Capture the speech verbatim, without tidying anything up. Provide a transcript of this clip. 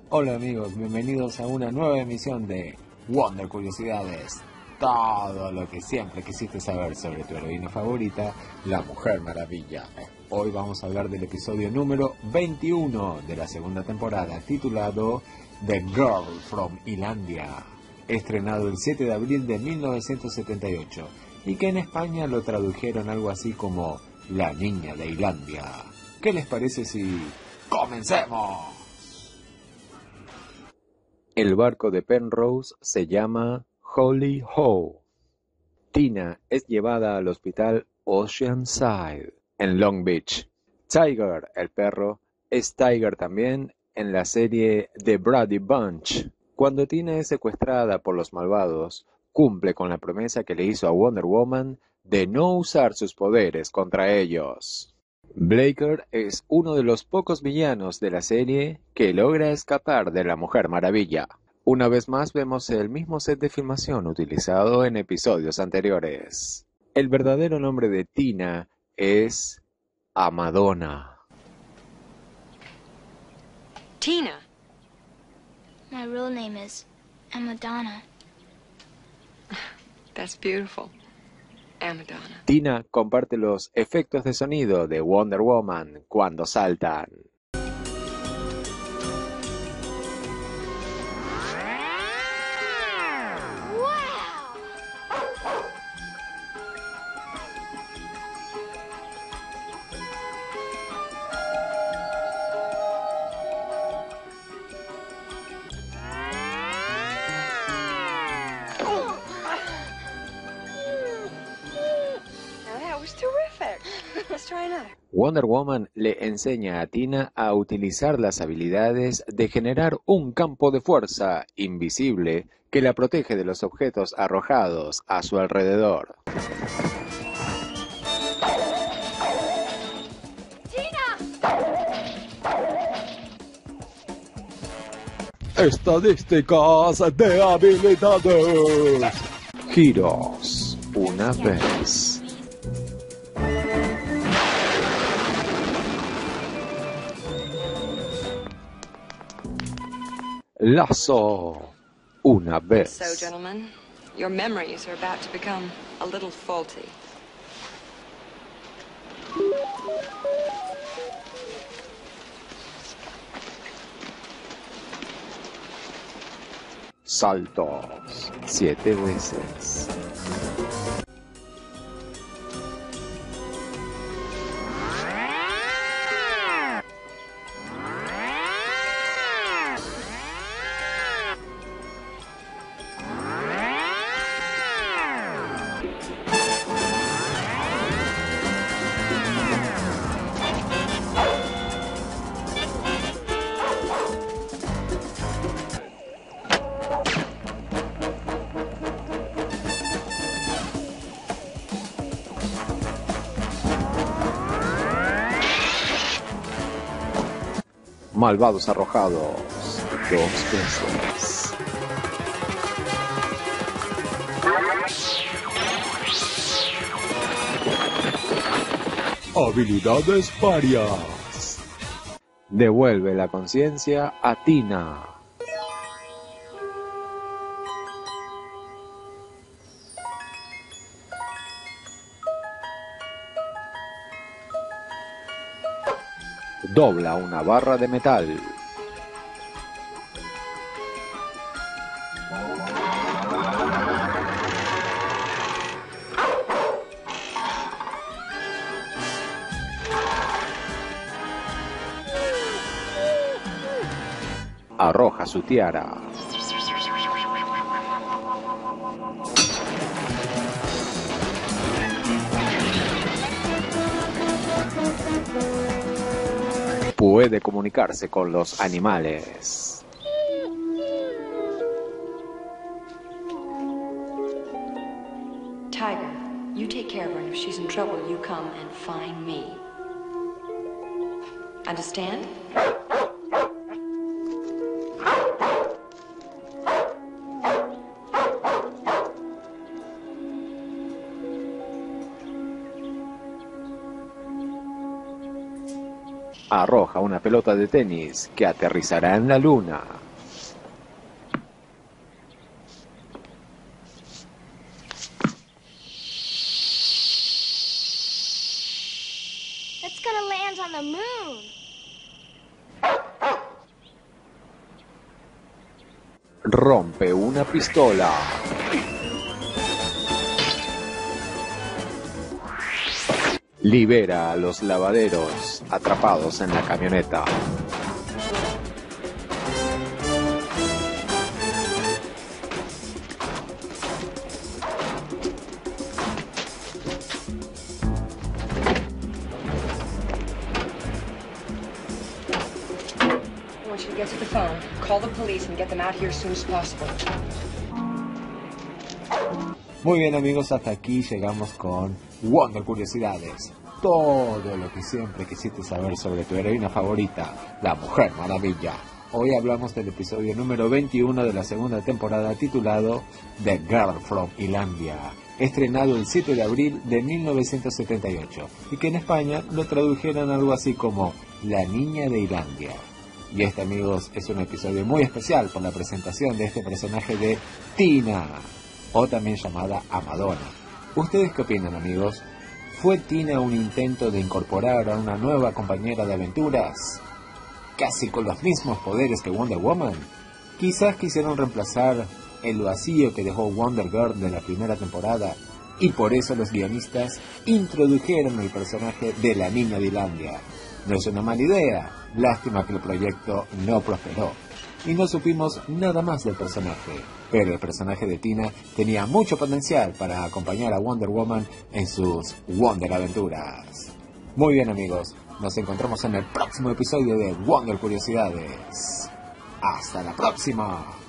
Hola amigos, bienvenidos a una nueva emisión de Wonder Curiosidades. Todo lo que siempre quisiste saber sobre tu heroína favorita, la Mujer Maravilla. Hoy vamos a hablar del episodio número veintiuno de la segunda temporada, titulado The Girl from Islandia, estrenado el siete de abril de mil novecientos setenta y ocho, y que en España lo tradujeron algo así como La Niña de Islandia. ¿Qué les parece si comencemos? El barco de Penrose se llama Holy Howe. Tina es llevada al hospital Oceanside, en Long Beach. Tiger, el perro, es Tiger también en la serie The Brady Bunch. Cuando Tina es secuestrada por los malvados, cumple con la promesa que le hizo a Wonder Woman de no usar sus poderes contra ellos. Blaker es uno de los pocos villanos de la serie que logra escapar de la Mujer Maravilla. Una vez más vemos el mismo set de filmación utilizado en episodios anteriores. El verdadero nombre de Tina es Amadonna. Tina. My real name is Amadonna. That's beautiful. Amadonna. Tina comparte los efectos de sonido de Wonder Woman cuando saltan. Wonder Woman le enseña a Tina a utilizar las habilidades de generar un campo de fuerza invisible que la protege de los objetos arrojados a su alrededor. ¡Tina! Estadísticas de habilidades. Giros una vez. Lazo una vez. So, gentlemen, your memories are about to become a little faulty. Saltos siete veces. Malvados arrojados dos veces. Habilidades varias. Devuelve la conciencia a Tina. Dobla una barra de metal. Arroja su tiara. Puede comunicarse con los animales. Tiger, you take care of her, and if she's in trouble, you come and find me. Understand? arroja una pelota de tenis que aterrizará en la luna. It's gonna land on the moon. Rompe una pistola. Libera a los lavaderos atrapados en la camioneta. I want you to get to the phone, call the police, and get them out here as soon as possible. Muy bien amigos, hasta aquí llegamos con Wonder Curiosidades. Todo lo que siempre quisiste saber sobre tu heroína favorita, la Mujer Maravilla. Hoy hablamos del episodio número veintiuno de la segunda temporada titulado The Girl from Islandia, estrenado el siete de abril de mil novecientos setenta y ocho, y que en España lo tradujeron algo así como La Niña de Islandia. Y este, amigos, es un episodio muy especial por la presentación de este personaje de Tina, o también llamada Amadona. ¿Ustedes qué opinan, amigos? ¿Fue Tina un intento de incorporar a una nueva compañera de aventuras, casi con los mismos poderes que Wonder Woman? Quizás quisieron reemplazar el vacío que dejó Wonder Girl de la primera temporada, y por eso los guionistas introdujeron el personaje de la Niña de Islandia. No es una mala idea, lástima que el proyecto no prosperó y no supimos nada más del personaje, pero el personaje de Tina tenía mucho potencial para acompañar a Wonder Woman en sus Wonder aventuras. Muy bien amigos, nos encontramos en el próximo episodio de Wonder Curiosidades. ¡Hasta la próxima!